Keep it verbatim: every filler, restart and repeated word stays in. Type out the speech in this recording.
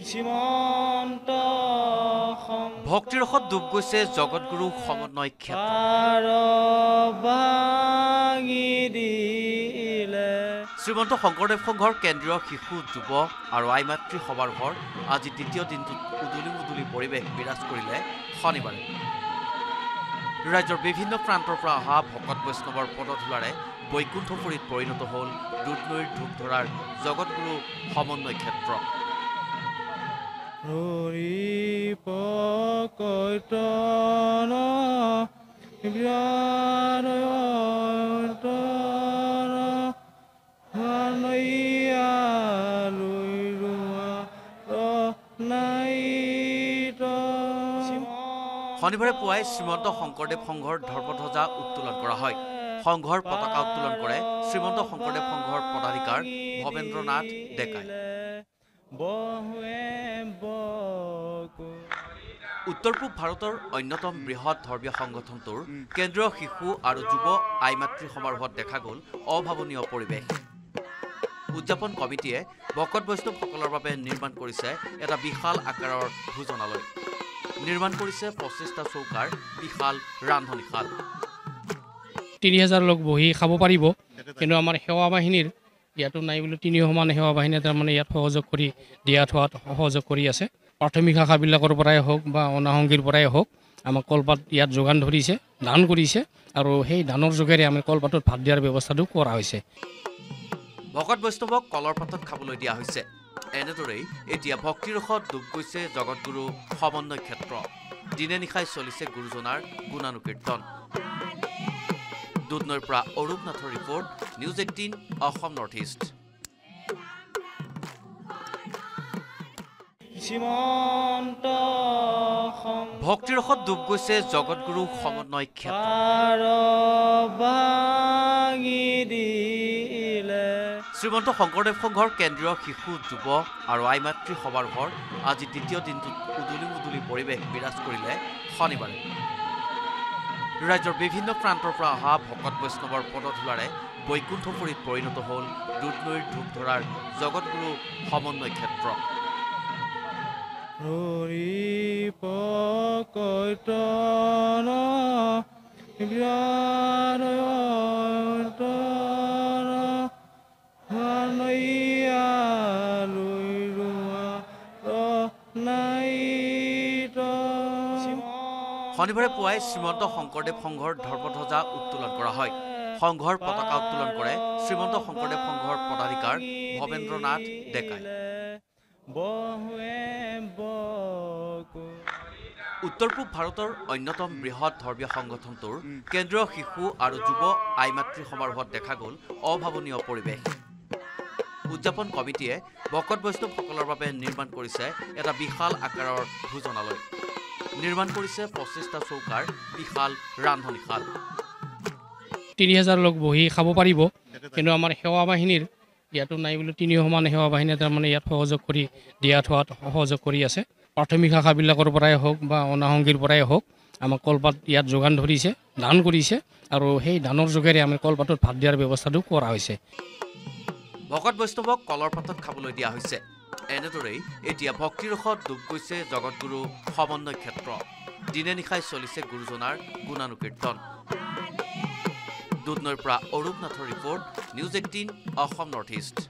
ভক্তিৰসত ডুব গৈছে জগতগুৰু সমন্বয় ক্ষেত্ৰ শ্ৰীমন্ত শংকৰদেৱ সংঘৰ কেন্দ্ৰীয় শিশু যুৱ আৰু আই মাতৃ সমাৰোহৰ আজি দ্বিতীয় দিনটোত উদুলি মুদুলি পৰিৱেশ বিৰাজ কৰিলে শনিবাৰে ৰাজ্যৰ বিভিন্ন প্ৰান্তৰ পৰা অহা ভকত বৈষ্ণৱৰ পদধূলাৰে বৈকুণ্ঠপুৰীত পৰিণত হ'ল দুধনৈৰ ধূপধৰাৰ জগতগুৰু সমন্বয় ক্ষেত্ৰ শনিবাৰে পুৱাই শ্ৰীমন্ত শংকৰদেৱ সংঘৰ ধৰ্মধ্বজা উত্তোলন কৰা হয় সংঘৰ পতাকা উত্তোলন কৰে শ্ৰীমন্ত শংকৰদেৱ সংঘৰ পদাধিকাৰ ভৱেন্দ্ৰনাথ ডেকাই উত্তৰ পূব ভাৰতৰ অন্যতম বৃহৎ ধৰ্মীয় সংগঠনটোৰ কেন্দ্ৰীয় শিশু আৰু যুৱ আই মাতৃ সমাৰোহত দেখা গ'ল অভাৱনীয় পৰিৱেশ উদযাপন কমিটিয়ে ভকত বৈষ্ণৱসকলৰ বাবে নিৰ্মাণ কৰিছে এটা বিশাল আকাৰৰ ভোজনালয় নিৰ্মাণ কৰিছে পঁচিছটা চৌকাৰ বিশাল ৰান্ধনীশাল তিনি হাজাৰ লোক বহি খাব পাৰিব কিন্তু আমাৰ সেৱা বাহিনীৰ ইয়াতো নাই বুলি তিনি সমান সেৱা বাহিনীয়ে তাৰমানে ইয়াত সহযোগ কৰি দিয়া থোৱাত সহযোগ কৰি আছে প্ৰাথমিক শাখাবিলাকৰ পৰাই হওক বা অনাসংগীৰ পৰাই হওক আমাক কলপাত ইয়াত যোগান ধৰিছে দান কৰিছে আৰু সেই দানৰ যোগেৰে আমি কলপাতত ভাত দিয়াৰ ব্যৱস্থাটো কৰা হৈছে ভকত বৈষ্ণৱক কলৰ পাতত খাবলৈ দিয়া হৈছে এনেদৰেই এতিয়া ভক্তিৰসত ডুব গৈছে জগতগুৰু সমন্বয় ক্ষেত্ৰ দিনে নিশাই চলিছে গুৰুজনাৰ গুণানুকীৰ্তন দুধনৈৰ পৰা অৰূপ নাথৰ report news eighteen Assam north east ভক্তিৰসত ডুব গৈছে জগতগুৰু সমন্বয় ক্ষেত্ৰ শ্ৰীমন্ত শংকৰদেৱ সংঘৰ কেন্দ্ৰীয় শিশু যুৱ আৰু আই মাতৃ সমাৰোহৰ আজি দ্বিতীয় দিনটোত উদুলি মুদুলি পৰিৱেশ বিৰাজ কৰিলে শনিবাৰে ৰাজ্যৰ বিভিন্ন প্ৰান্তৰ পৰা অহা ভকত বৈষ্ণৱৰ পদধূলাৰে বৈকুণ্ঠপুৰীত পৰিণত হ'ল দুধনৈৰ ধূপধৰাৰ জগতগুৰু সমন্বয় ক্ষেত্ৰ শনিবাৰে পুৱাই শ্ৰীমন্ত শংকৰদেৱ সংঘৰ ধৰ্মধ্বজা উত্তোলন কৰা হয় সংঘৰ পতাকা উত্তোলন কৰে শ্ৰীমন্ত শংকৰদেৱ সংঘৰ পদাধিকাৰ ভৱেন্দ্ৰনাথ ডেকাই উত্তৰ পূব ভাৰতৰ অন্যতম বৃহৎ ধৰ্মীয় সংগঠনটোৰ কেন্দ্ৰীয় শিশু আৰু যুৱ আই মাতৃ সমাৰোহত দেখা গ'ল অভাৱনীয় পৰিৱেশ উদযাপন কমিটিয়ে ভকত বৈষ্ণৱসকলৰ বাবে নিৰ্মাণ কৰিছে এটা বিশাল আকাৰৰ ভোজনালয় নিৰ্মাণ কৰিছে পঁচিছটা চৌকাৰ বিশাল ৰান্ধনীশাল তিনি হাজাৰ লোক বহি খাব পাৰিব কিন্তু আমাৰ সেৱা বাহিনীৰ ইয়াতো নাই বুলি তিনি সমান সেৱা বাহিনীয়ে তাৰমানে ইয়াত সহযোগ কৰি দিয়া থোৱাত সহযোগ কৰি আছে প্ৰাথমিক শাখাবিলাকৰ পৰাই হওক বা অনাসংগীৰ পৰাই হওক আমাক কলপাত ইয়াত যোগান ধৰিছে দান কৰিছে আৰু সেই দানৰ যোগেৰে আমি কলপাতত ভাত দিয়াৰ ব্যৱস্থাটো কৰা হৈছে ভকত বৈষ্ণৱক কলৰ পাতত খাবলৈ দিয়া হৈছে এনেদৰেই এতিয়া ভক্তিৰসত ডুব গৈছে জগতগুৰু সমন্বয় ক্ষেত্ৰ দিনে নিশাই চলিছে গুৰুজনাৰ গুণানুকীৰ্তন দুধনৈৰ পৰা অৰূপ নাথৰ report news eighteen Assam north east